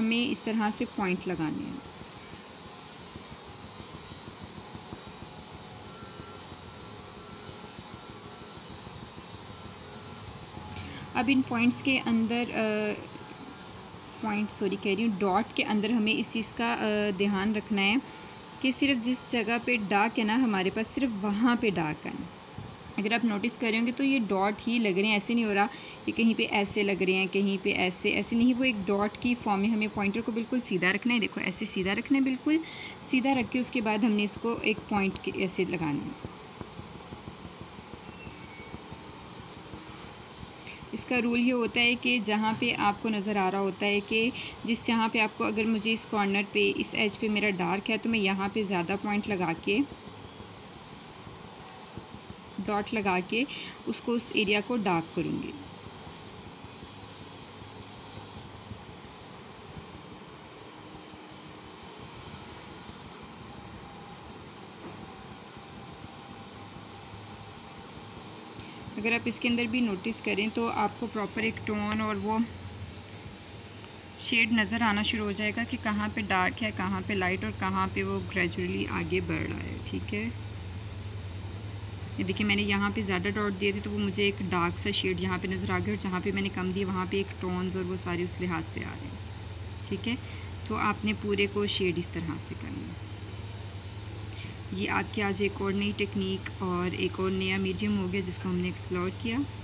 हमें इस तरह से पॉइंट लगाने हैं। अब इन पॉइंट्स के अंदर डॉट के अंदर हमें इस चीज़ का ध्यान रखना है कि सिर्फ जिस जगह पे डार्क है ना हमारे पास, सिर्फ वहाँ पे डार्क है। अगर आप नोटिस कर रहे होंगे तो ये डॉट ही लग रहे हैं, ऐसे नहीं हो रहा कि कहीं पे ऐसे लग रहे हैं, कहीं पे ऐसे ऐसे नहीं, वो एक डॉट की फॉर्म में हमें पॉइंटर को बिल्कुल सीधा रखना है। देखो ऐसे सीधा रखना है, बिल्कुल सीधा रख के उसके बाद हमने इसको एक पॉइंट के ऐसे लगाना है। इसका रूल ये होता है कि जहाँ पे आपको नज़र आ रहा होता है कि जिस जहाँ पे आपको, अगर मुझे इस कॉर्नर पे इस एज पे मेरा डार्क है तो मैं यहाँ पे ज़्यादा पॉइंट लगा के, डॉट लगा के उसको, उस एरिया को डार्क करूँगी। अगर आप इसके अंदर भी नोटिस करें तो आपको प्रॉपर एक टोन और वो शेड नज़र आना शुरू हो जाएगा कि कहाँ पे डार्क है, कहाँ पे लाइट और कहाँ पे वो ग्रेजुअली आगे बढ़ रहा है। ठीक है, ये देखिए मैंने यहाँ पे ज़्यादा डॉट दिए थे तो वो मुझे एक डार्क सा शेड यहाँ पे नज़र आ गया, और जहाँ पे मैंने कम दिए वहाँ पे एक टोन्स और वो सारे उस लिहाज से आ रहे हैं। ठीक है, तो आपने पूरे को शेड इस तरह से करना है। ये आपकी आज एक और नई टेक्निक और एक और नया मीडियम हो गया जिसको हमने एक्सप्लोर किया।